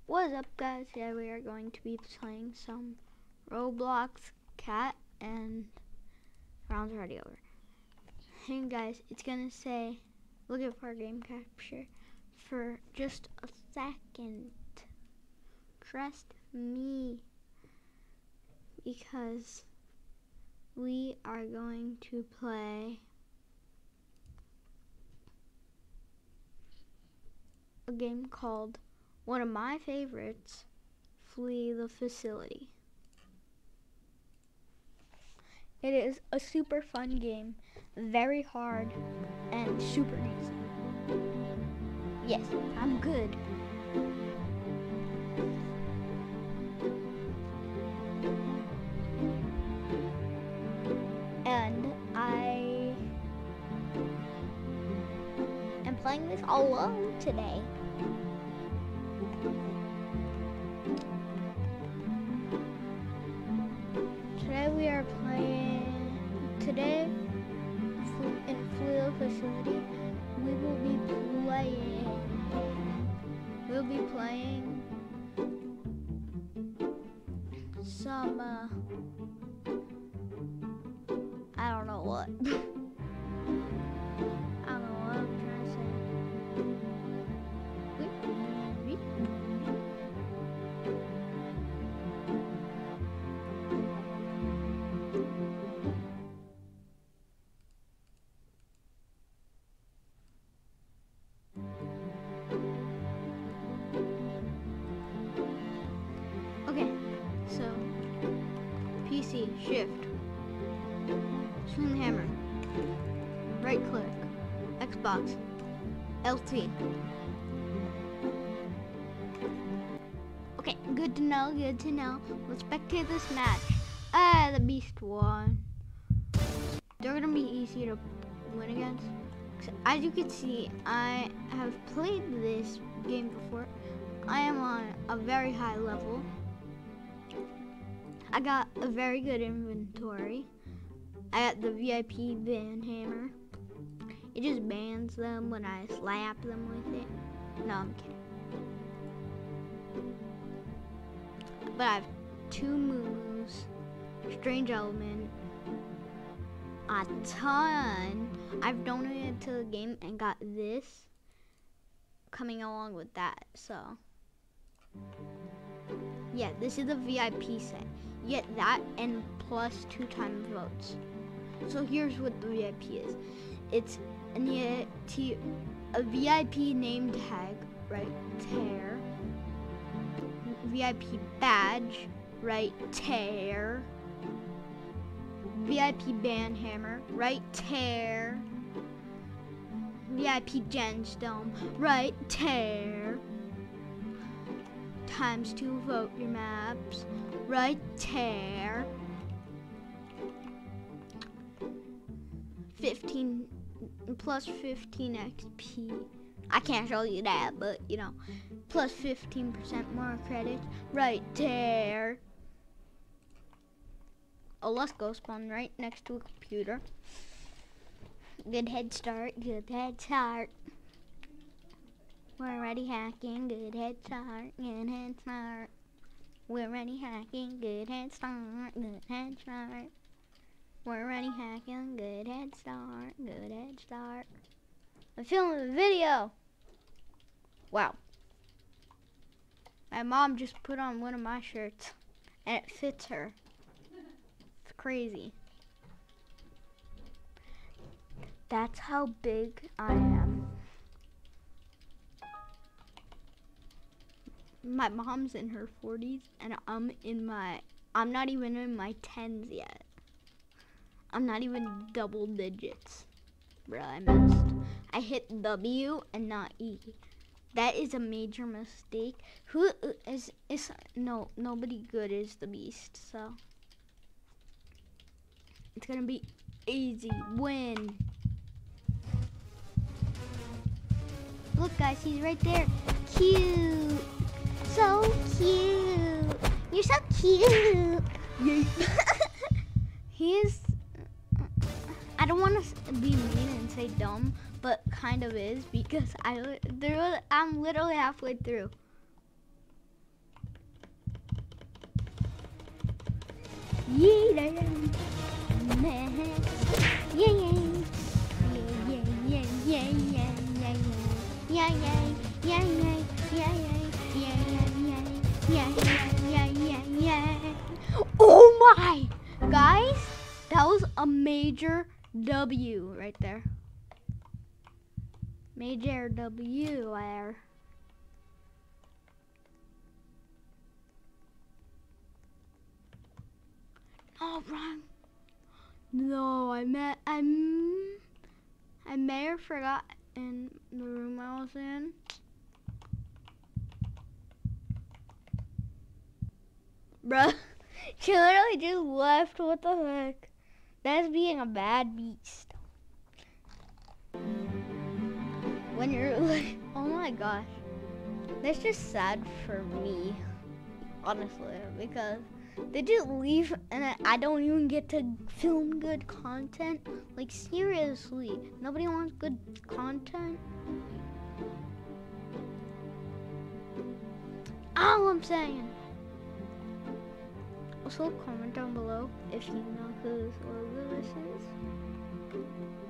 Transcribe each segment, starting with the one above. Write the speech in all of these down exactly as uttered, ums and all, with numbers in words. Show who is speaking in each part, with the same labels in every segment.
Speaker 1: What's up, guys? Today we are going to be playing some Roblox Cat, and round's already over. Hey guys, it's gonna say looking for game capture for just a second. Trust me, because we are going to play a game called, one of my favorites, Flee the Facility. It is a super fun game, very hard and super easy. Yes, I'm good. And I am playing this alone today. Today we are playing, today in Flee the Facility, we will be playing, we'll be playing some, uh, I don't know what. I don't know what I'm trying to say. Wait, wait. Okay, so P C, shift, swing the hammer, right click, Xbox, L T. Okay, good to know, good to know. Let's spectate this match. Ah, the Beast won. They're gonna be easy to win against. As you can see, I have played this game before. I am on a very high level. I got a very good inventory. I got the V I P ban hammer. It just bans them when I slap them with it. No, I'm kidding. But I have two moves, strange element, a ton. I've donated to the game and got this coming along with that, so. Yeah, this is the V I P set. You get that and plus two time votes. So here's what the V I P is. It's an a V I P name tag, right, tear. V I P badge, right, tear. V I P band hammer, right, tear. V I P gemstone, right, tear. Times two vote your maps, right, tear. fifteen plus fifteen X P. I can't show you that, but you know, plus fifteen percent more credits, right there. Oh, let's go spawn right next to a computer. Good head start, good head start. We're already hacking, good head start, good head start. We're already hacking, good head start, good head start. We're already hacking, good head start, good head start. I'm filming a video. Wow. My mom just put on one of my shirts and it fits her. It's crazy. That's how big I am. My mom's in her forties and I'm in my, I'm not even in my tens yet. I'm not even double digits. Bro, I missed. I hit W and not E. That is a major mistake. Who is, is, no, nobody good is the Beast, so. It's gonna be easy win. Look guys, he's right there. Cute. So cute. You're so cute. He is, I don't want to be mean and say dumb, but kind of is, because I there was, I'm literally halfway through. Yeah, yeah, yeah, yeah, yeah, yeah, yeah, yeah, yeah, yeah, yeah, yeah, yeah, yeah. Oh my, guys, that was a major W right there. Major W there. Oh, wrong. No, I met. I'm. I may have forgot in the room I was in. Bruh, she literally just left. What the heck? That's being a bad beast. When you're like, oh my gosh. That's just sad for me, honestly, because they just leave and I, I don't even get to film good content. Like, seriously, nobody wants good content. All I'm saying. Also, comment down below if you know whose logo this is.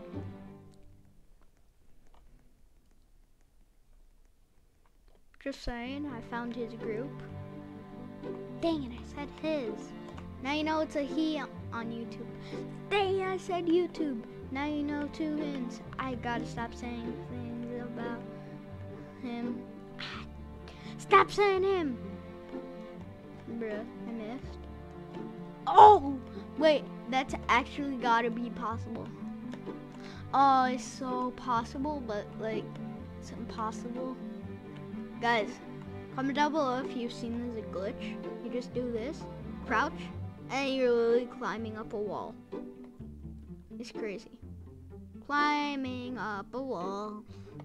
Speaker 1: Just saying, I found his group. Dang it, I said his. Now you know it's a he on YouTube. Dang, I said YouTube. Now you know two hints. I gotta stop saying things about him. Stop saying him. Bruh, I missed. Oh, wait, that's actually gotta be possible. Oh, it's so possible, but like, it's impossible. Guys, comment down below if you've seen this glitch. You just do this, crouch, and you're literally climbing up a wall. It's crazy. Climbing up a wall.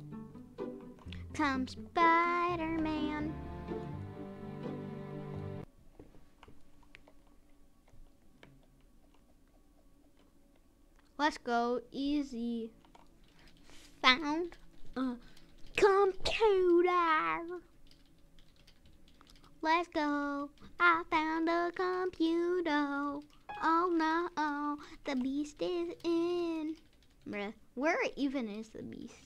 Speaker 1: Come Spider-Man. Let's go, easy. Found a computer. Let's go, I found a computer. Oh no, the beast is in. Bruh, where even is the beast?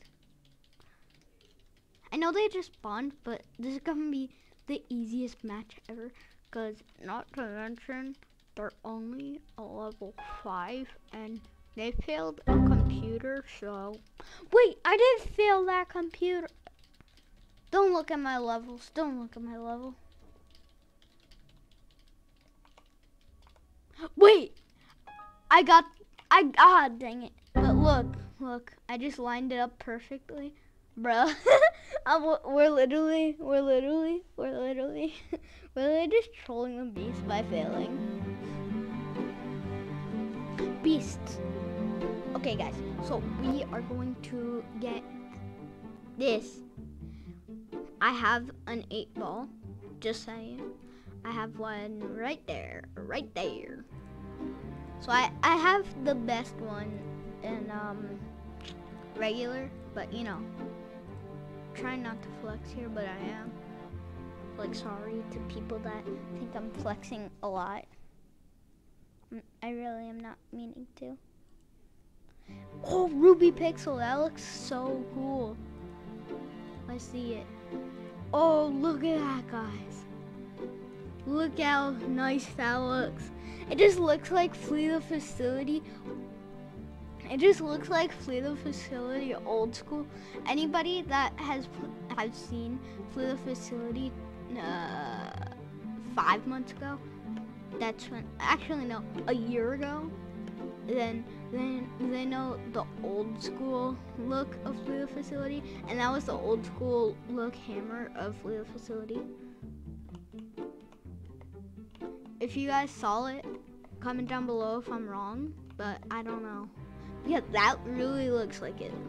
Speaker 1: I know they just spawned, but this is gonna be the easiest match ever. Cause not to mention, they're only a level five and they failed a computer, so. Wait, I did fail that computer. Don't look at my levels, don't look at my level. Wait, I got, I, ah, dang it. But look, look, I just lined it up perfectly. Bruh, I'm, we're literally, we're literally, we're literally, we're literally just trolling the beast by failing. Beasts. Okay guys, so we are going to get this. I have an eight ball, just saying. I have one right there, right there. So I, I have the best one in um, regular, but you know, trying not to flex here, but I am. Like, sorry to people that think I'm flexing a lot. I really am not meaning to. Oh, Ruby Pixel, that looks so cool. Let's see it. Oh, look at that, guys. Look how nice that looks. It just looks like Flee the Facility. It just looks like Flee the Facility old school. Anybody that has has seen Flee the Facility uh, five months ago, that's when, actually no, a year ago, then then they know the old school look of Flee the Facility, and that was the old school look hammer of Flee the Facility. If you guys saw it, comment down below if I'm wrong, but I don't know. Yeah, that really looks like it.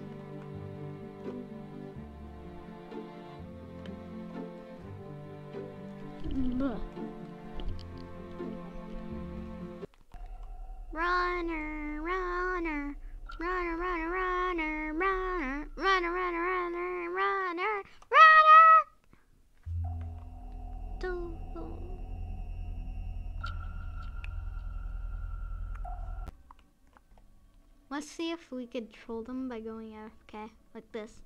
Speaker 1: Runner, runner, runner, runner, runner, runner, runner, runner, runner, runner, runner. let's see if we could troll them by going A F K like this.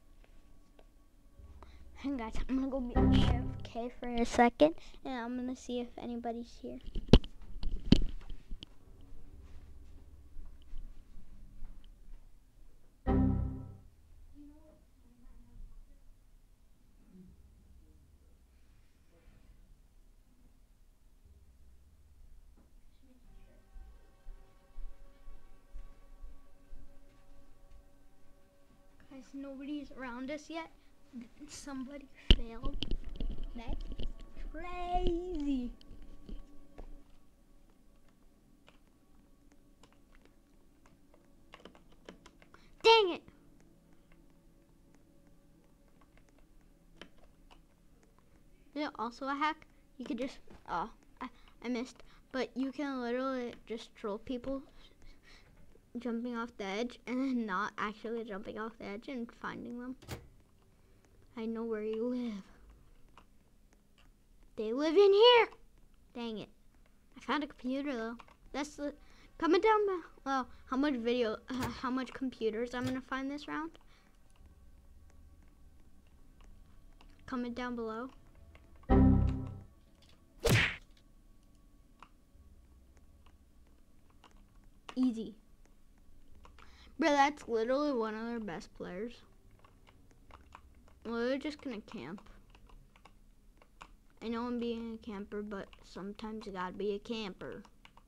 Speaker 1: And guys, I'm gonna go be A F K for a second, and I'm gonna see if anybody's here. Guys, nobody's around us yet. Somebody failed. That's crazy. Dang it. Is it also a hack? You could just, oh, I, I missed. But you can literally just troll people jumping off the edge and then not actually jumping off the edge and finding them. I know where you live. They live in here. Dang it. I found a computer though. That's the, comment down below how much video, uh, how much computers I'm gonna find this round. Comment down below. Easy. Bro, that's literally one of their best players. Well, they're just gonna camp. I know I'm being a camper, but sometimes you gotta be a camper.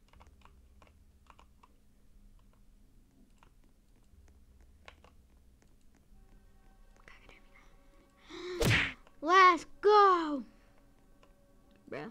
Speaker 1: Let's go! Bruh.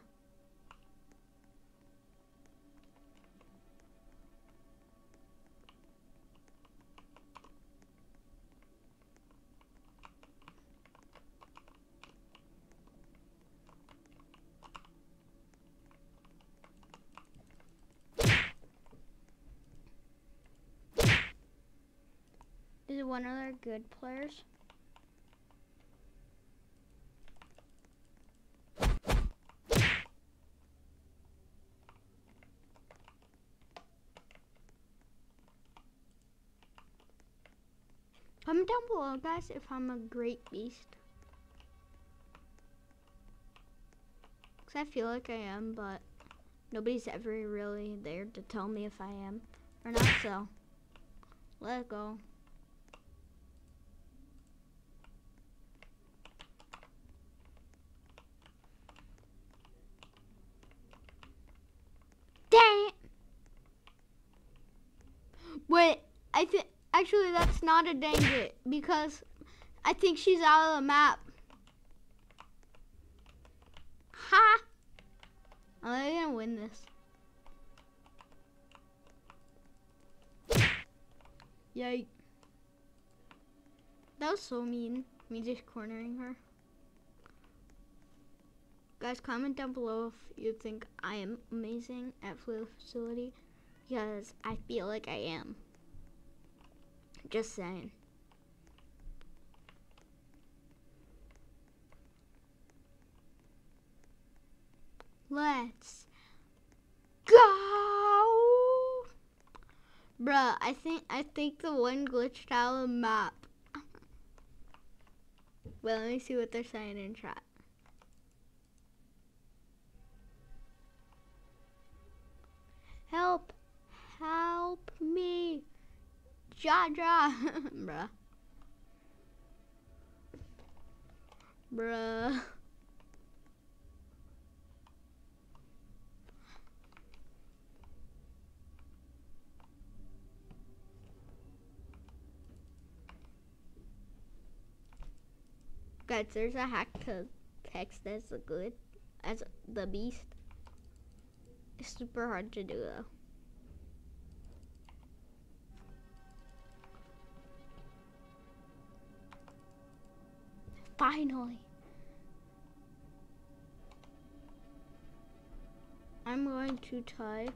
Speaker 1: Is it one of their good players? Comment down below, guys, if I'm a great beast. Because I feel like I am, but nobody's ever really there to tell me if I am or not, so let's go. Dang it! Wait, I think actually that's not a dang it because I think she's out of the map. Ha! I'm gonna win this. Yikes. That was so mean, me just cornering her. Guys, comment down below if you think I am amazing at Fluid Facility, because I feel like I am. Just saying. Let's go! Bruh, I think I think the one glitched out of the map. Well, let me see what they're saying in chat. Help! Help me! Jaja! Bruh. Bruh. Guys, there's a hack to text as a good, as the beast. It's super hard to do though. Finally. I'm going to type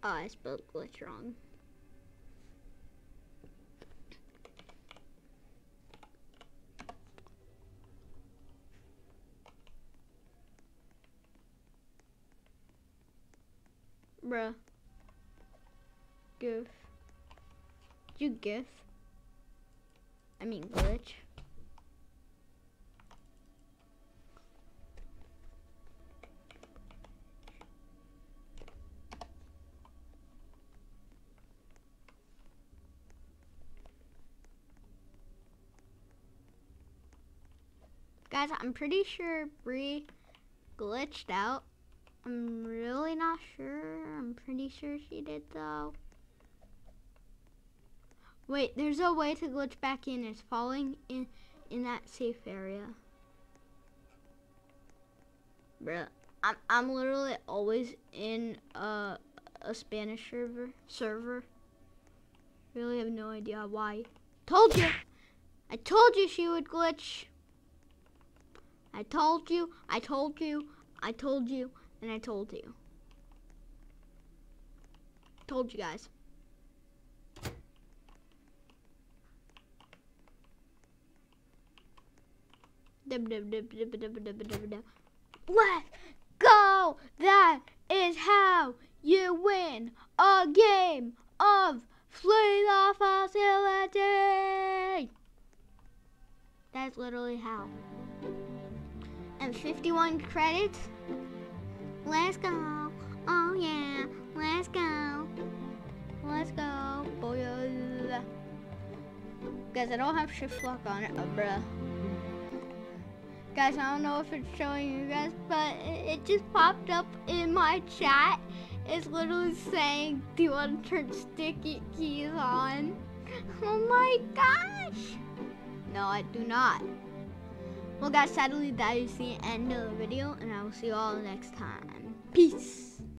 Speaker 1: Oh, I spelled glitch wrong. Bruh. Gif. Did you gif? I mean glitch. Guys, I'm pretty sure Bree glitched out. I'm really not sure. I'm pretty sure she did though. Wait, there's a way to glitch back in. It's falling in in that safe area. Bruh, I'm I'm literally always in a a Spanish server server. Really have no idea why. Told you. I told you she would glitch. I told you, I told you, I told you, and I told you. Told you guys. Let's go! That is how you win a game of Flee the Facility! That's literally how. And fifty-one credits. Let's go. Oh yeah. Let's go. Let's go. Boy. Guys, I don't have shift lock on it. Oh, bruh. Guys, I don't know if it's showing you guys, but it just popped up in my chat. It's literally saying, do you want to turn sticky keys on? Oh my gosh. No, I do not. Well guys, sadly that is the end of the video, and I will see you all next time. Peace.